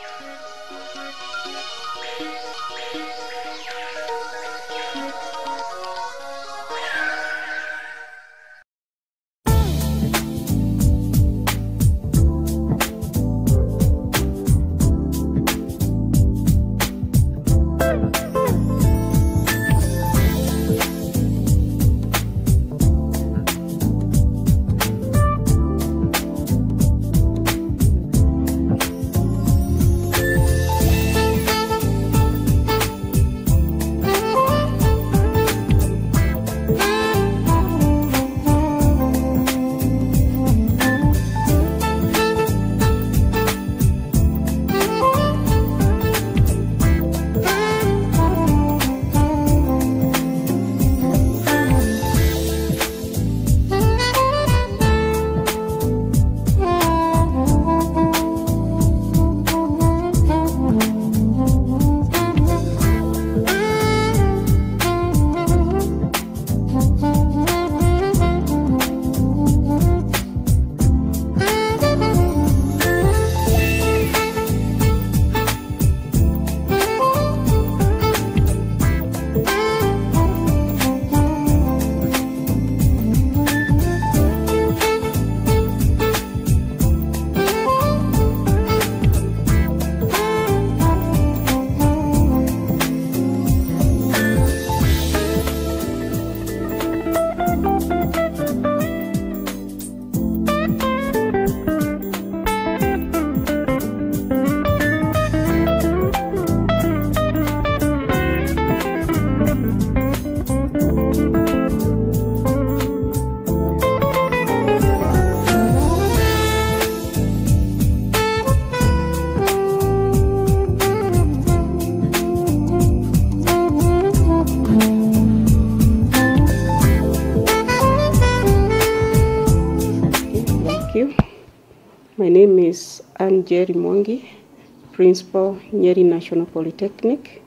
My name is Anne Jerry Mwangi, Principal, Nyeri National Polytechnic.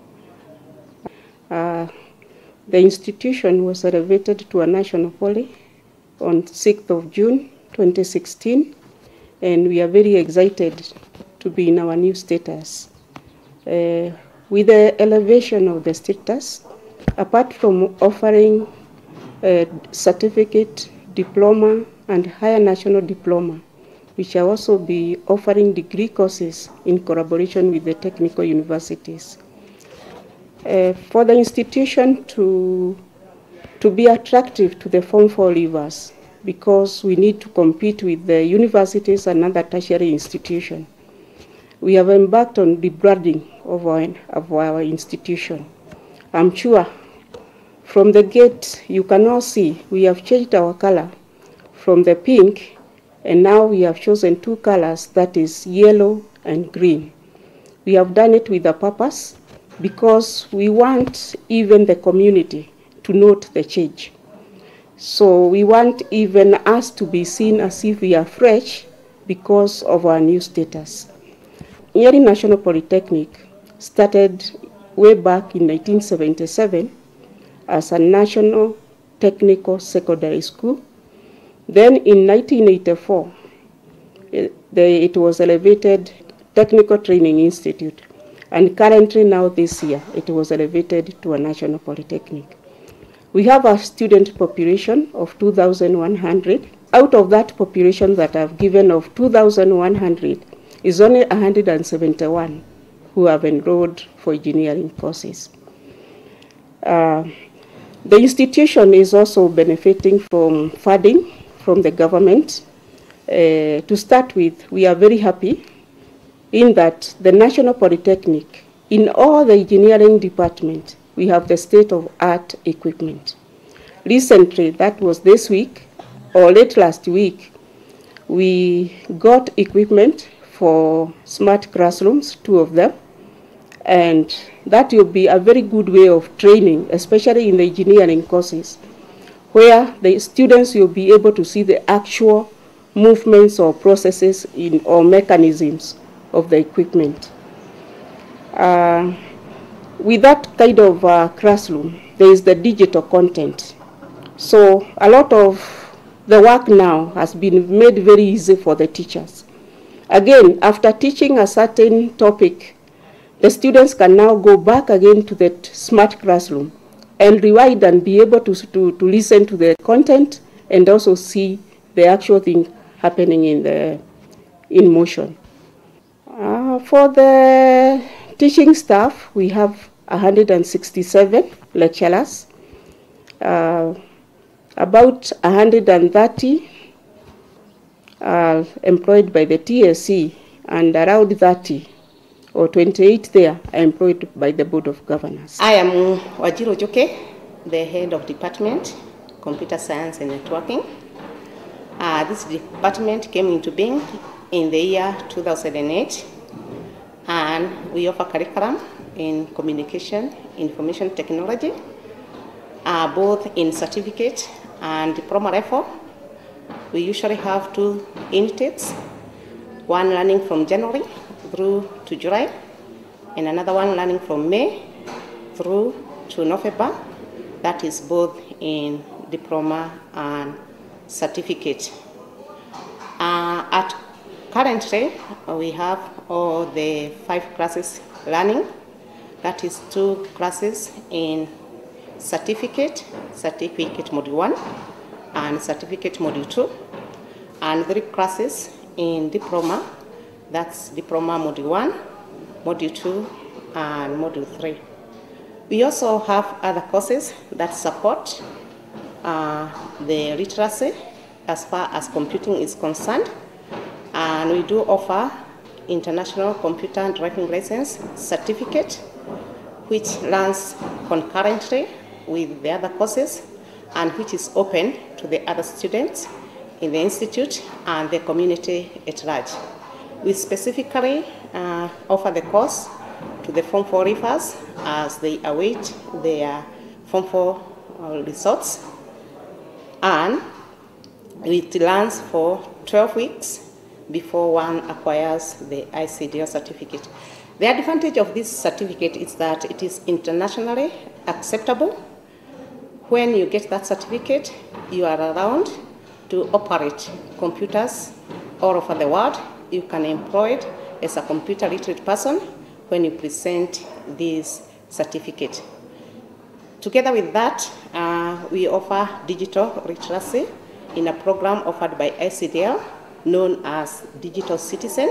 The institution was elevated to a national poly on 6th of June 2016, and we are very excited to be in our new status. With the elevation of the status, apart from offering a certificate, diploma, and higher national diploma, we shall also be offering degree courses in collaboration with the technical universities. For the institution to be attractive to the Form 4 leavers, because we need to compete with the universities and other tertiary institutions, we have embarked on the branding of our institution. I'm sure from the gate you can all see we have changed our color from the pink, and now we have chosen two colors, that is yellow and green. We have done it with a purpose because we want even the community to note the change. So we want even us to be seen as if we are fresh because of our new status. Nyeri National Polytechnic started way back in 1977 as a national technical secondary school. Then in 1984, it was elevated Technical Training Institute. And currently now this year, it was elevated to a national polytechnic. We have a student population of 2,100. Out of that population that I've given of 2,100, is only 171 who have enrolled for engineering courses. The institution is also benefiting from funding from the government. To start with, we are very happy in that the National Polytechnic, in all the engineering departments, we have the state-of-art equipment. Recently, that was this week, or late last week, we got equipment for smart classrooms, 2 of them, and that will be a very good way of training, especially in the engineering courses, where the students will be able to see the actual movements or processes or mechanisms of the equipment. With that kind of classroom, there is the digital content. So a lot of the work now has been made very easy for the teachers. Again, after teaching a certain topic, the students can now go back again to that smart classroom and rewind and be able to listen to the content and also see the actual thing happening in motion. For the teaching staff, we have 167 lecturers, about 130 are employed by the TSC, and around 30 or 28 there are employed by the Board of Governors. I am Wajiro Joke, the head of department, Computer Science and Networking. This department came into being in the year 2008, and we offer curriculum in communication, information technology, both in certificate and diploma level. We usually have 2 intakes, one running from January through to July, and another one running from May through to November. That is both in diploma and certificate. Currently, we have all the 5 classes running. That is 2 classes in certificate module 1 and certificate module 2, and 3 classes in diploma. That's diploma module 1, module 2, and module 3. We also have other courses that support the literacy as far as computing is concerned, and we do offer International Computer Driving License Certificate, which runs concurrently with the other courses and which is open to the other students in the institute and the community at large. We specifically offer the course to the Form 4 leavers as they await their Form 4 results, and it runs for 12 weeks before one acquires the ICDL certificate. The advantage of this certificate is that it is internationally acceptable. When you get that certificate, you are allowed to operate computers all over the world. You can be employed as a computer literate person when you present this certificate. Together with that, we offer digital literacy in a program offered by ICDL known as Digital Citizen,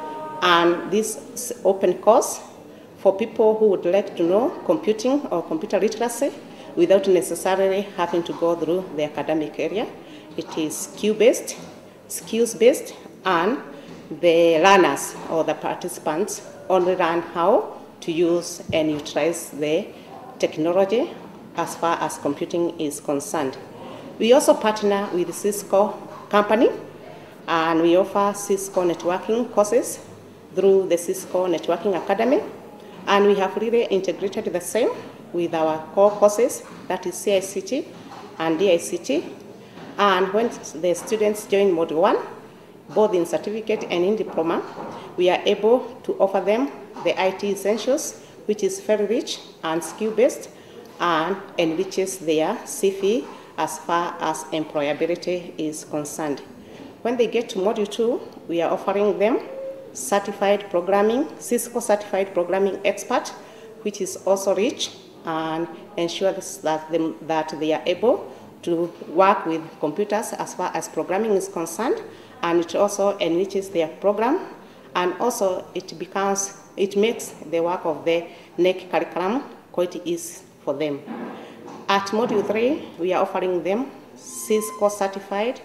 and this open course for people who would like to know computing or computer literacy without necessarily having to go through the academic area. It is skill-based, skills-based, and the learners or the participants only learn how to use and utilize the technology as far as computing is concerned. We also partner with Cisco company, and we offer Cisco networking courses through the Cisco Networking Academy, and we have really integrated the same with our core courses, that is CICT and DICT. And when the students join Module 1, both in certificate and in diploma, we are able to offer them the IT essentials, which is very rich and skill-based and enriches their CV as far as employability is concerned. When they get to Module 2, we are offering them certified programming, Cisco certified programming expert, which is also rich and ensures that they are able to work with computers as far as programming is concerned, and it also enriches their program, and also it makes the work of the NEC curriculum quite easy for them. At Module 3, we are offering them Cisco certified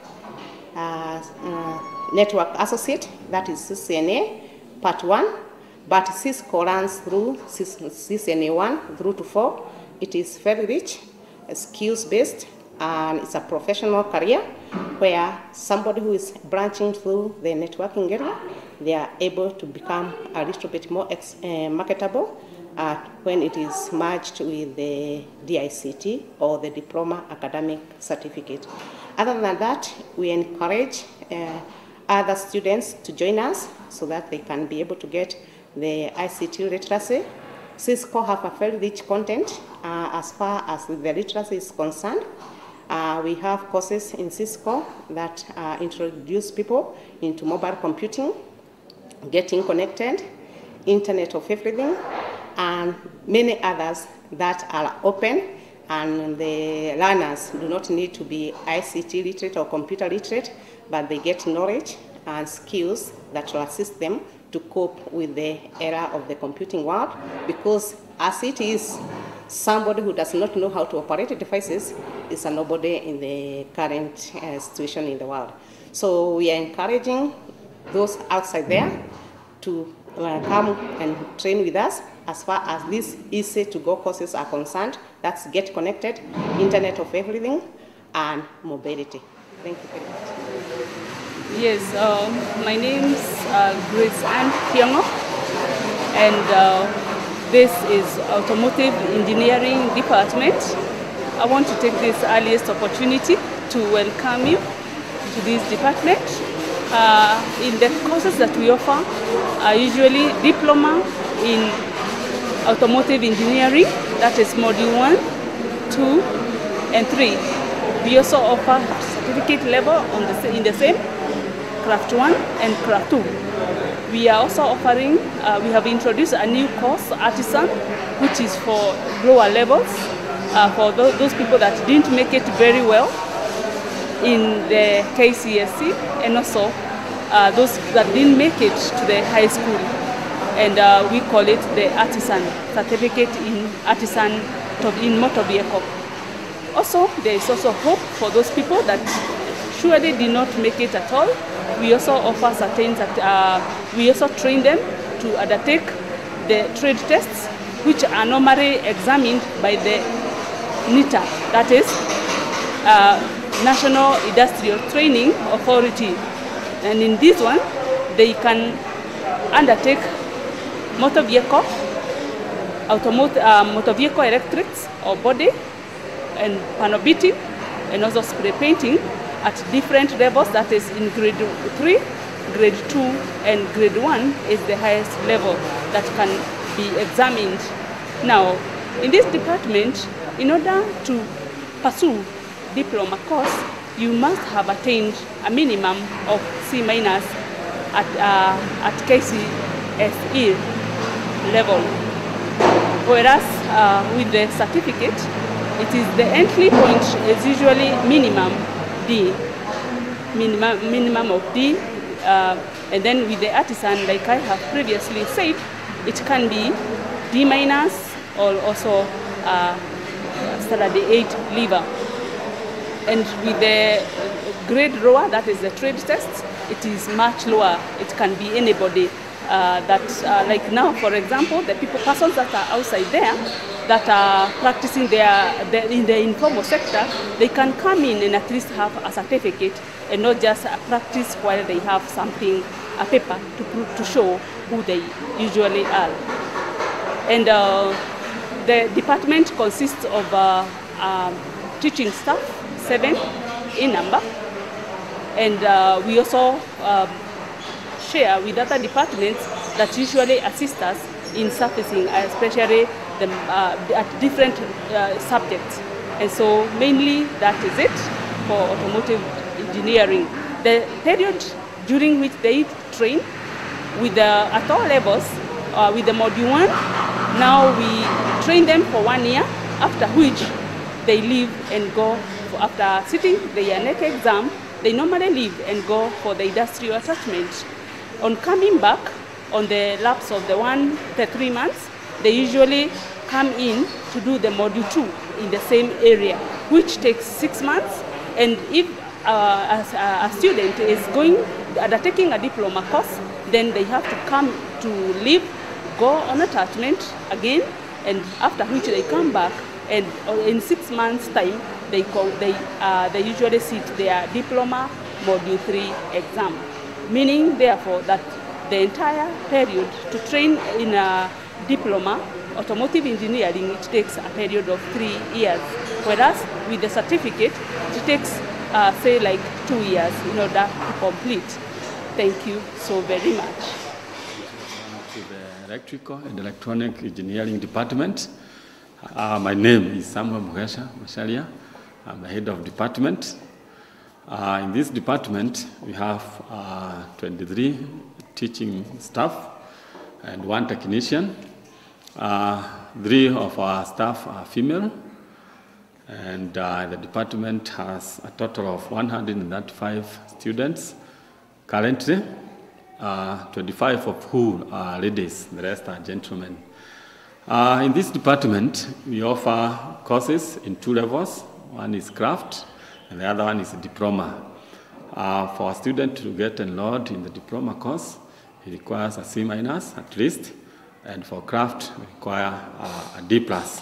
Network Associate, that is CCNA Part 1, but Cisco runs through CCNA 1 through to 4. It is very rich, skills-based, and it's a professional career where somebody who is branching through the networking area, they are able to become a little bit more marketable when it is merged with the DICT or the Diploma Academic Certificate. Other than that, we encourage other students to join us so that they can be able to get the ICT literacy. Cisco have a very rich content as far as the literacy is concerned. We have courses in Cisco that introduce people into mobile computing, getting connected, Internet of Everything, and many others that are open, and the learners do not need to be ICT literate or computer literate, but they get knowledge and skills that will assist them to cope with the era of the computing world, because as it is, somebody who does not know how to operate devices is a nobody in the current situation in the world. So we are encouraging those outside there to come and train with us as far as these easy-to-go courses are concerned. That's Get Connected, Internet of Everything, and Mobility. Thank you very much. Yes, my name is Grace Ann Piongo, and this is Automotive Engineering Department. I want to take this earliest opportunity to welcome you to this department. In the courses that we offer are usually diploma in automotive engineering, that is module 1, 2, and 3. We also offer certificate level in the same, Craft 1 and Craft 2. We are also offering, we have introduced a new course, Artisan, which is for lower levels, for those people that didn't make it very well in the KCSE, and also those that didn't make it to the high school. And we call it the Artisan Certificate in Artisan in Motor Vehicle. Also, there is also hope for those people that surely did not make it at all. We also offer certain, we also train them to undertake the trade tests, which are normally examined by the NITA, that is National Industrial Training Authority. And in this one, they can undertake motor vehicle, motor vehicle electrics or body, and panel beating, and also spray painting at different levels. That is in grade 3, grade 2, and grade 1 is the highest level that can be examined. Now, in this department, in order to pursue diploma course, you must have attained a minimum of C- at KCSE level. Whereas with the certificate, it is the entry point is usually minimum D, minimum of D, and then with the Artisan, like I have previously said, it can be D- or also standard 8 lever. And with the grade lower, that is the trade test, it is much lower. It can be anybody like now, for example, the persons that are outside there that are practicing in the informal sector, they can come in and at least have a certificate and not just practice while they have something, a paper to show who they usually are. And the department consists of teaching staff, 7 in number, and we also share with other departments that usually assist us in surfacing, especially at different subjects. And so mainly that is it for automotive engineering. The period during which they train at all levels, with the module 1, now we train them for 1 year, after which they leave and go, after sitting the NEC exam, they normally leave and go for the industrial attachment. On coming back, on the lapse of the 3 months, they usually come in to do the module 2 in the same area, which takes 6 months. And if a student is undertaking a diploma course, then they have to come to leave, go on attachment again, and after which they come back, and in 6 months' time, they usually sit their diploma module 3 exam. Meaning, therefore, that the entire period to train in a diploma, automotive engineering, it takes a period of 3 years. Whereas with the certificate, it takes, say, like 2 years in order to complete. Thank you so very much. To the Electrical and Electronic Engineering Department. My name is Samuel Mugesha Masharia. I'm the head of department. In this department, we have 23 teaching staff and 1 technician. 3 of our staff are female, and the department has a total of 135 students currently, 25 of who are ladies, the rest are gentlemen. In this department, we offer courses in 2 levels. One is craft, and the other one is a diploma. For a student to get enrolled in the diploma course, he requires a C- at least, and for craft, we require a D+.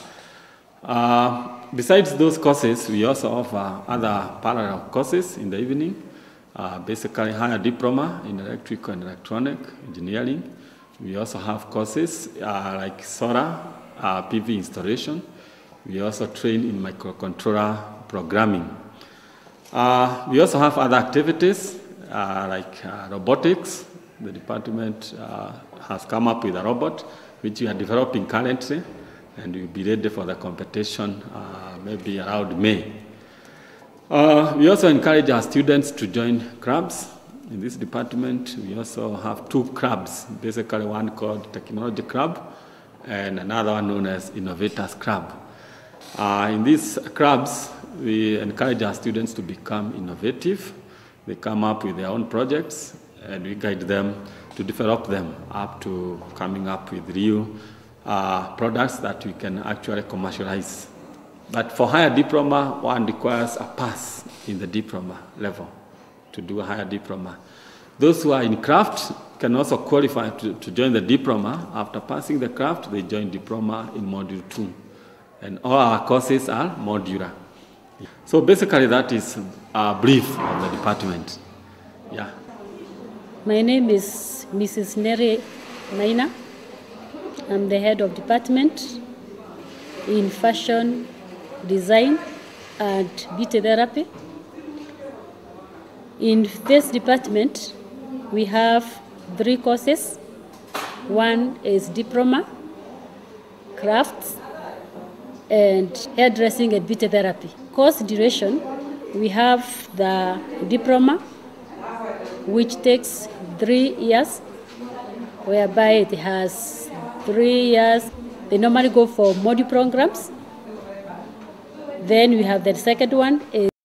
Besides those courses, we also offer other parallel courses in the evening, basically higher diploma in electrical and electronic engineering. We also have courses like solar PV installation. We also train in microcontroller programming. We also have other activities like robotics. The department has come up with a robot which we are developing currently, and we'll be ready for the competition maybe around May. We also encourage our students to join clubs. In this department, we also have 2 clubs, basically one called Technology Club and another one known as Innovators Club. In these clubs, we encourage our students to become innovative. They come up with their own projects, and we guide them to develop them up to coming up with real products that we can actually commercialize. But for higher diploma, one requires a pass in the diploma level to do a higher diploma. Those who are in craft can also qualify to join the diploma. After passing the craft, they join diploma in module 2. And all our courses are modular. So basically that is a brief of the department. Yeah. My name is Mrs. Neri Maina. I'm the head of department in fashion design and beauty therapy. In this department, we have 3 courses. One is diploma, crafts, and hairdressing and beauty therapy. Course duration, we have the diploma, which takes 3 years, whereby it has 3 years. They normally go for module programs. Then we have the second one is